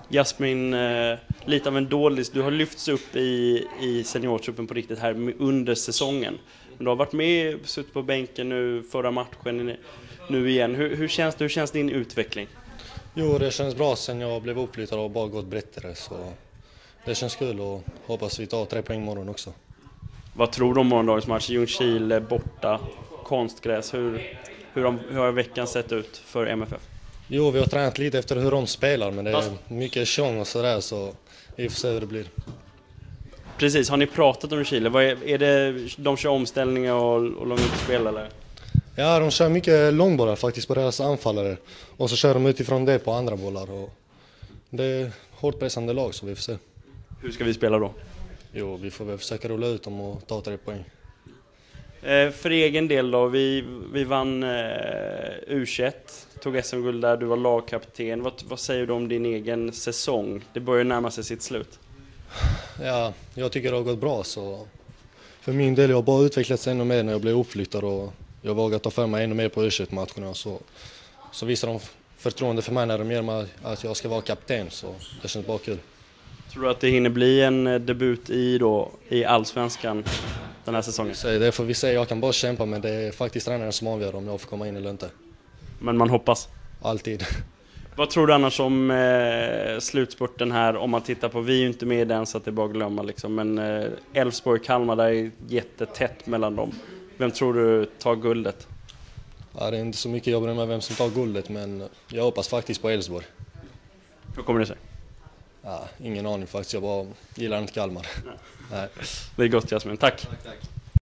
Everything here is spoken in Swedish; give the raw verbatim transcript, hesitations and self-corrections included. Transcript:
Jasmin, eh, lite av en dålig, du har lyfts upp i, i seniortruppen på riktigt här under säsongen. Men du har varit med, suttit på bänken nu förra matchen nu igen. Hur, hur, känns det, hur känns din utveckling? Jo, det känns bra sen jag blev uppflyttad och bara gått bredare. Så det känns kul och hoppas vi tar tre poäng imorgon också. Vad tror du om morgondagens match? Ljungskile borta, konstgräs. Hur, hur, har, hur har veckan sett ut för M F F? Jo, vi har tränat lite efter hur de spelar, men det är mycket tjong och sådär, så vi får se hur det blir. Precis, har ni pratat om Chile? Vad är, är det, de kör omställningar och, och långa utspel eller? Ja, de kör mycket långbollar faktiskt på deras anfallare. Och så kör de utifrån det på andra bollar. Och det är hårt pressande lag, så vi får se. Hur ska vi spela då? Jo, vi får väl försöka rulla ut dem och ta tre poäng. Eh, för egen del då, vi, vi vann eh, U tjugoett, tog S M-guld där, du var lagkapten. Vad, vad säger du om din egen säsong? Det börjar närma sig sitt slut. Ja, jag tycker det har gått bra, så för min del jag har bara utvecklats ännu mer när jag blev uppflyttad och jag vågar ta för mig ännu mer på U tjugoett-matcherna. Så, så visar de förtroende för mig när de ger mig att jag ska vara kapten, så det känns bara kul. Tror du att det hinner bli en debut i, då, i Allsvenskan den här säsongen? Så det får vi se, jag kan bara kämpa, men det är faktiskt tränaren som avgör om jag får komma in eller inte. Men man hoppas? Alltid. Vad tror du annars om eh, slutspurten här, om man tittar på, vi är ju inte med i den så att det är bara att glömma liksom, men Elfsborg, eh, Kalmar, där är jättetätt mellan dem. Vem tror du tar guldet? Ja, det är inte så mycket jag bryr mig vem som tar guldet, men jag hoppas faktiskt på Elfsborg. Hur kommer det sig? Ja, ingen aning faktiskt, jag bara gillar inte Kalmar. Nej. Nej. Det är gott, Jasmin. Tack. Tack, tack.